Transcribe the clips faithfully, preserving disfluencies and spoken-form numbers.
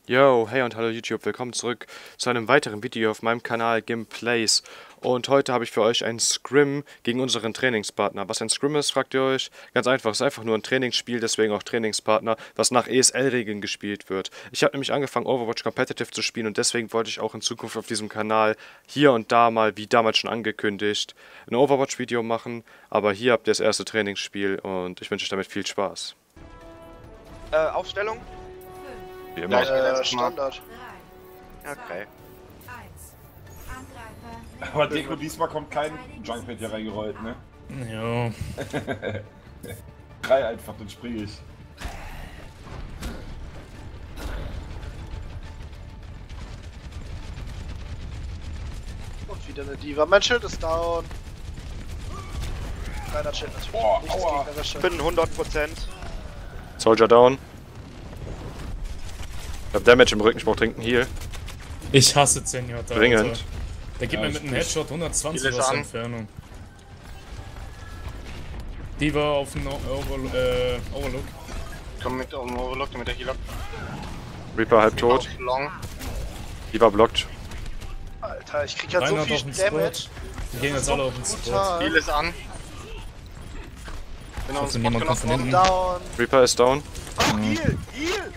Yo, hey und hallo YouTube, willkommen zurück zu einem weiteren Video auf meinem Kanal Gameplays. Und heute habe ich für euch ein Scrim gegen unseren Trainingspartner. Was ein Scrim ist, fragt ihr euch? Ganz einfach, es ist einfach nur ein Trainingsspiel, deswegen auch Trainingspartner, was nach E S L-Regeln gespielt wird. Ich habe nämlich angefangen Overwatch Competitive zu spielen und deswegen wollte ich auch in Zukunft auf diesem Kanal hier und da mal, wie damals schon angekündigt, ein Overwatch-Video machen. Aber hier habt ihr das erste Trainingsspiel und ich wünsche euch damit viel Spaß. Äh, Aufstellung? Wie immer. Ja, äh, Standard. Okay. Aber Deko, diesmal kommt kein Junkpad hier reingerollt, ne? Ja. Drei einfach, dann springe ich. Und wieder eine Diva. Mein Schild ist down. Kleiner Schild natürlich. Boah, Nichts aua. gegnerisches. Ich bin hundert Prozent. Soldier down. Ich hab Damage im Rücken, ich brauch dringend einen Heal. Ich hasse Zenyatta. Dringend. Alter. Der gibt Ja, mir mit ich- einem Headshot hundertzwanzig Vieles aus der an. Entfernung. Die war auf dem Over äh, Overlook. Komm mit um Overlock, mit der Healer. Reaper halb tot. Auf Long. Die war blockt. Alter, ich krieg halt so Reinhard viel auf den Spot. Damage. Die gehen jetzt alle auf den Spot. Brutal. Heal ist an. Bin auf hoffe, den niemand Spot kommt von genommen. hinten. Down. Reaper ist down. Oh, Heal! Heal!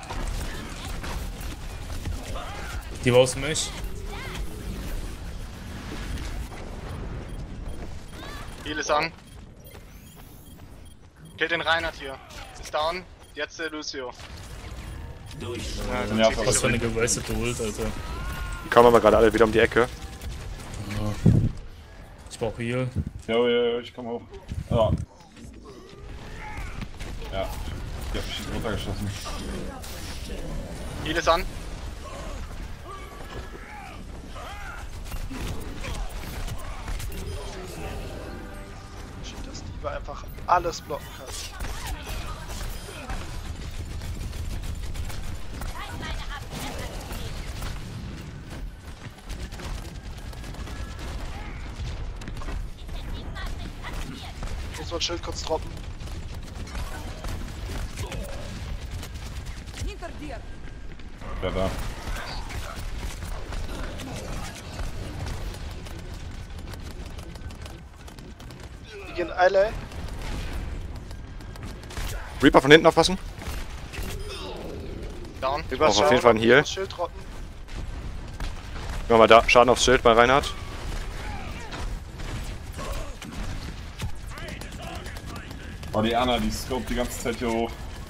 Die war aus dem Mech. Heal ist an. Killt den Reinhard hier. Ist down. Jetzt der Lucio. Ja, Ja, zieht sich Was für eine zurück. gewastete Ult, Alter. Die kommen aber gerade alle wieder um die Ecke. Ich brauch Heal. Jo, jo, jo, ich komm hoch. Ja. Ja. Ich hab mich runtergeschossen. Heal ist an. Shit, dass Diva einfach alles blocken kann. Ich muss mein Schild kurz droppen. Ja, da. Die gehen alle. Reaper von hinten aufpassen. Down. Ich brauche auf jeden Fall einen Heal. Das Schild droppen. Machen wir mal da Schaden aufs Schild bei Reinhard. Oh, die Anna, die scope die ganze Zeit hier hoch.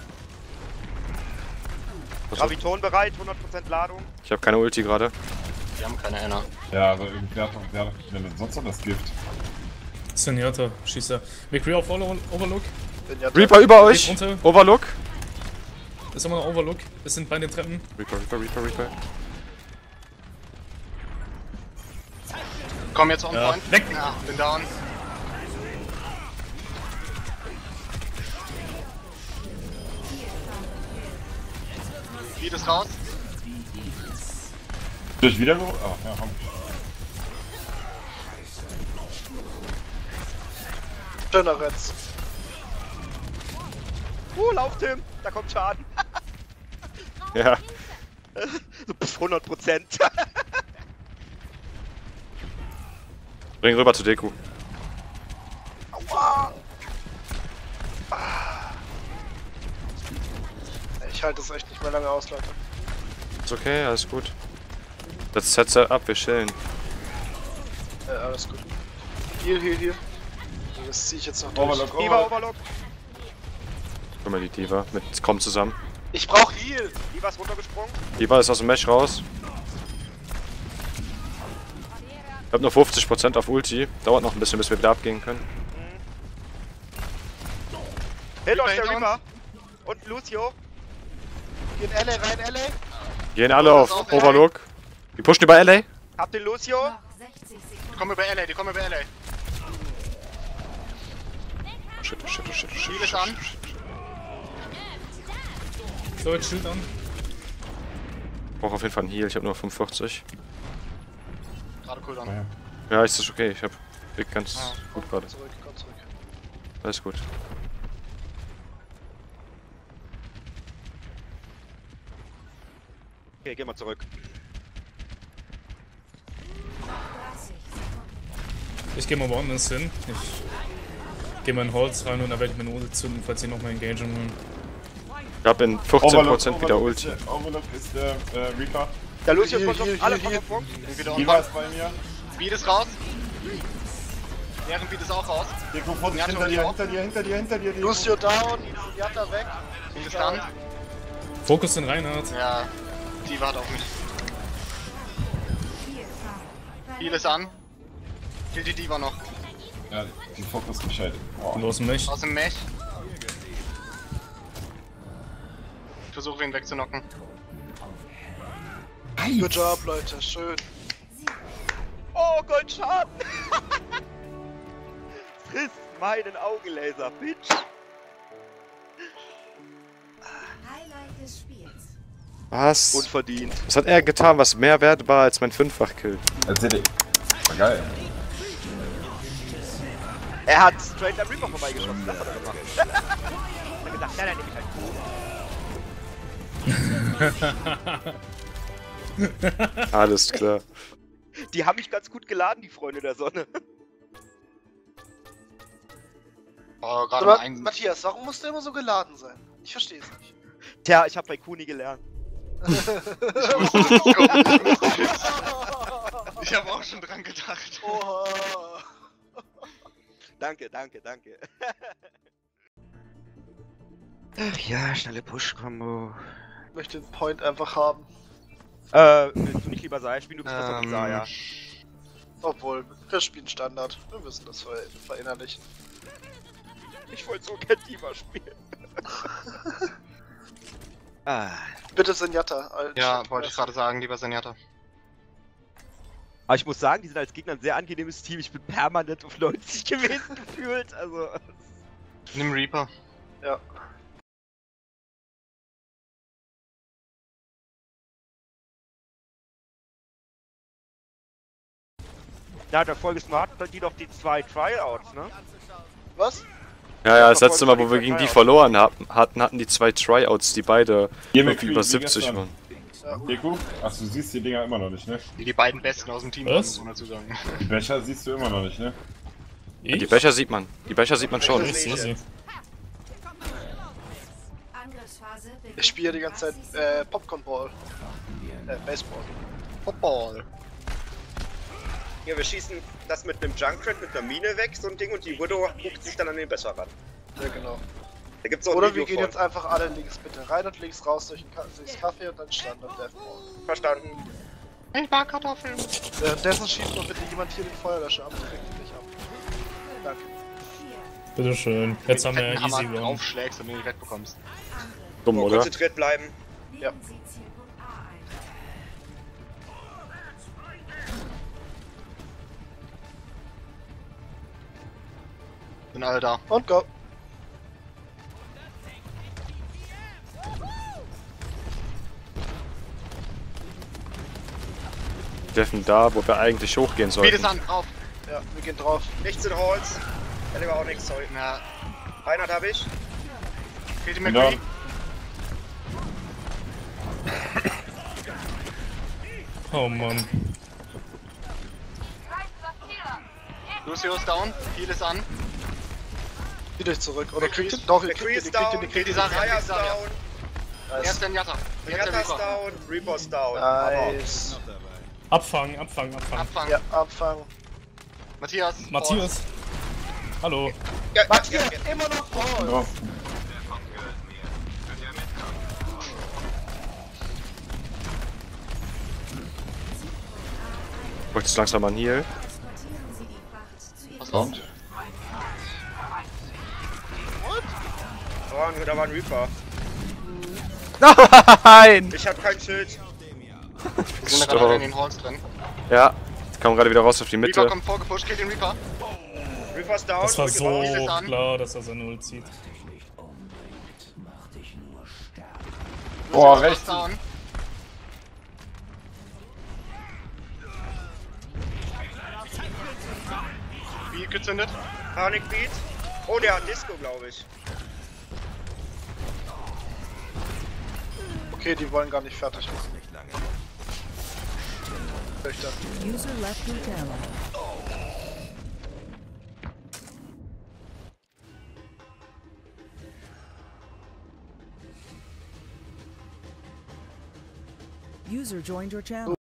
Graviton bereit, hundert Prozent Ladung. Ich habe keine Ulti gerade. Wir haben keine Enner. Ja, aber irgendwie hat doch, wer hat denn sonst noch das Gift? Zenyatta, Schießer. McCree auf Over- Overlook. Bin ja Reaper über Geht euch. runter. Overlook. Ist immer noch Overlook. Wir sind bei den Treppen. Reaper, Reaper, Reaper, Reaper. Komm jetzt on Ja. point. Weg. Ja, bin down. Heal ist raus. Durch wieder geholt? Ah, ja, komm. schöner Retz. Uh, lauf Tim. Da kommt Schaden. Ja. So, pff, hundert Prozent. Bring rüber zu Deku. Aua! Ah. Ich halte es echt nicht mehr lange aus, Leute. Ist okay, alles gut. Jetzt Set ab, wir chillen. Äh, alles gut. Hier, hier, hier. Das ziehe ich jetzt noch durch. Overlock, Diva Overlock. Overlock. Guck mal, die Diva mit kommen zusammen. Ich brauch Heal! Diva ist runtergesprungen. Diva ist aus dem Mesh raus. Ich hab nur fünfzig Prozent auf Ulti. Dauert noch ein bisschen, bis wir wieder abgehen können. Hit euch der down. Reaper. Und Lucio. Gehen L A rein, L A. Gehen alle auf Overlook. Die pushen über L A. Habt den Lucio. Die kommen über L A, die kommen über L A. Shit, oh shit, oh shit, oh shit. Heal oh ist shit, an. oh shit, oh shit. So, jetzt Schild an. Ich brauch auf jeden Fall einen Heal, ich hab nur fünfundvierzig. Gerade Cooldown. Ja. Ja, ist das okay, ich hab Blick ganz Ah. gut gerade. Zurück, komm zurück. Alles gut. Okay, geh mal zurück. Ich geh mal woanders hin. Ich geh mal in Holz rein und da werde ich meine Ult zünden, falls sie nochmal engagen wollen. Ich hab in fünfzehn Prozent wieder Ulti. Overlook ist der äh, Reaper. Der Lucius Hier, kommt hier, auf alle hier, von hier. Reaper ist bei mir. Speed ist raus. Deren Speed ist auch raus. Deko, Vorsicht, hinter dir, hinter dir, hinter dir, hinter dir. Deko. Lucio down, Yatta weg. Speed ist dann. Fokus in Reinhardt. Ja, die wartet auf mich. Heal ist an. Kill die Diva noch. Ja, die Fokus geschaltet. Oh. Los mich. Aus dem Mech. Ich versuche ihn wegzunocken. Good job, Leute, schön. Oh, Goldschaden! Friss meinen Augenlaser, Bitch! Highlight des Spiels. Was? Unverdient. Was hat er getan, was mehr wert war als mein Fünffach-Kill? Erzähl ich. War geil. Er hat straight am Reaper vorbeigeschossen, das hat er gemacht. Er hat gesagt, nein, nein, nehme ich halt. Alles klar. Die haben mich ganz gut geladen, die Freunde der Sonne. Oh, gerade Aber, mal ein. Matthias, warum muss der immer so geladen sein? Ich verstehe es nicht. Tja, ich hab bei Kuni gelernt. Ich habe auch schon dran gedacht. Oha. Danke, danke, danke. Ach ja, schnelle Push-Kombo. Ich möchte den Point einfach haben. Äh, willst du nicht lieber Saya spielen? Du bist besser Ähm, mit Saya. Obwohl, wir spielen Standard. Wir müssen das ver verinnerlichen. Ich wollte so gern Diva spielen. ah. Bitte Zenyatta. Alter. Ja, wollte ich gerade sagen, lieber Zenyatta. Aber ich muss sagen, die sind als Gegner ein sehr angenehmes Team. Ich bin permanent auf neunzig gewesen gefühlt. Also. Nimm Reaper. Ja. Ja, der Folge Smart die doch die zwei Tryouts, ne? Was? Ja, ja, das letzte Mal, wo wir gegen die verloren hatten, hatten die zwei Tryouts, die beide Hier mit irgendwie über siebzig waren. Deko? Ach, du siehst die Dinger immer noch nicht, ne? Die, die beiden Besten aus dem Team, Was? muss man dazu sagen. Die Becher siehst du immer noch nicht, ne? Ich? Die Becher sieht man. Die Becher sieht man schon. Ich sehe sie. Angriffsphase beginnt Ich spiele die ganze Zeit äh, Popcorn Ball. Äh, Baseball. Football. Ja, wir schießen das mit einem Junkrat mit einer Mine weg, so ein Ding, und die Widow guckt sich dann an den Becher ran. Ja, genau. Da gibt's auch ein Oder Video wir gehen von. jetzt einfach alle links bitte rein und links raus durch den Ka durchs Kaffee und dann Standard Deathball. Verstanden. Ich mag Kartoffeln. Währenddessen schießt noch bitte jemand hier den Feuerlöscher ab und kriegt ihn nicht ab. Danke. Bitteschön. Jetzt haben wir Wenn ja du easy Hammer gewonnen. draufschlägst, damit du nicht wegbekommst. Dumm, oder? Konzentriert bleiben. Ja. Sie Zielpunkt A ein. Sind alle da. Und go. Dürfen da, wo wir eigentlich hochgehen Speed ist sollten. an, drauf. Ja, wir gehen drauf. Nichts in Holz. Hätte aber auch nichts, sorry. Ja, Reinhard habe ich. fehlt die Ja. McCree. Oh Mann. Lucius down, Heal ist an. Zieh dich zurück. Oder kriegt McCree ihn. Doch, ihr McCree kriegt ihn, ist ihr kriegt ihn, down. ihr Kill kriegt die ihn. Sache, Saya kill die ist Sache. down. Erst den Jatta. Jetzt der Yatta ist Reaper. down. Reaper's down. Nice. Abfangen, abfangen, abfangen. Abfangen. Ja, abfangen. Matthias. Matthias. Hallo. Ja, Matthias, ja, immer noch voll. So. Ich wollte jetzt langsam mal einen Heal. Transportieren Sie die Fracht zu Ihrem Was Kommt. Da war ein, da war ein Reaper. Nein! Ich hab kein Schild. Wir sind da gerade in den Halls drin. Ja, ich komme gerade wieder raus auf die Reaper Mitte. kommt vorgepusht, kill den Reaper. Reaper's down. Das war zurück so gebaut. ist an. klar, dass er seine Ult zieht. Boah, Lucius rechts. down. Wie gezündet? Panikbeat. Oh, der hat Disco, glaube ich. Okay, die wollen gar nicht fertig machen. Nicht lange. Töchter. User left your channel. User joined your channel.